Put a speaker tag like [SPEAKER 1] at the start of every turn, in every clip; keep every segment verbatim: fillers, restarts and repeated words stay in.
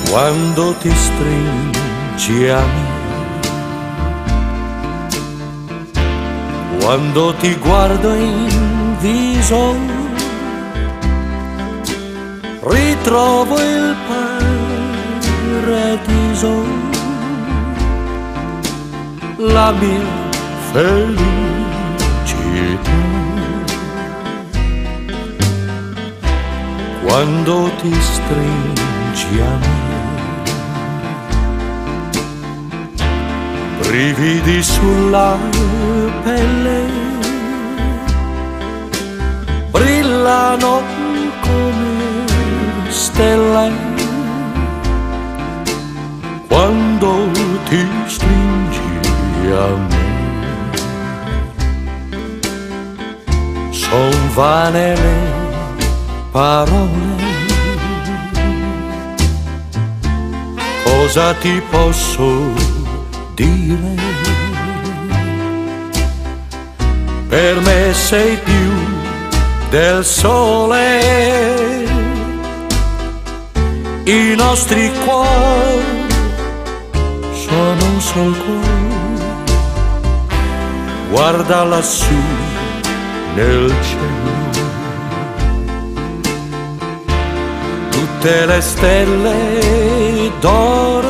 [SPEAKER 1] quando ti stringi a me, quando ti guardo in viso, ritrovo il paradiso, la mia felicità. Quando ti stringi a me, brividi sulla pelle, brillano come stelle, quando ti stringi a me. Son vane le parole, cosa ti posso dire? Per me sei più del sole, i nostri cuori sono un sol cuore. Guarda lassù nel cielo, tutte le stelle d'oro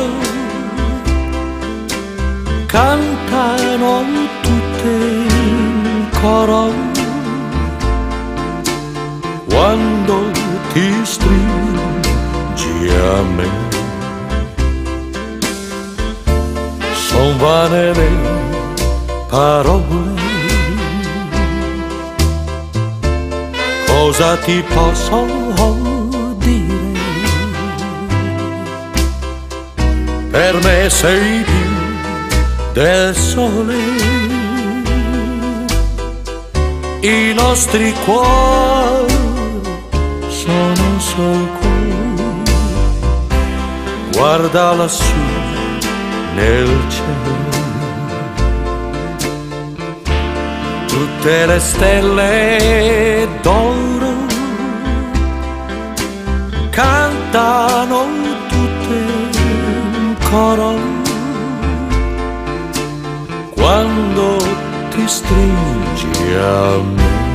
[SPEAKER 1] cantano tutte in coro, quando ti stringi a me. Son vane le parole, cosa ti posso dire? Per me sei più del sole, i nostri cuori sono un sol cuore. Guarda lassù nel cielo, tutte le stelle d'oro cantano tutte in coro, quando ti stringi a me.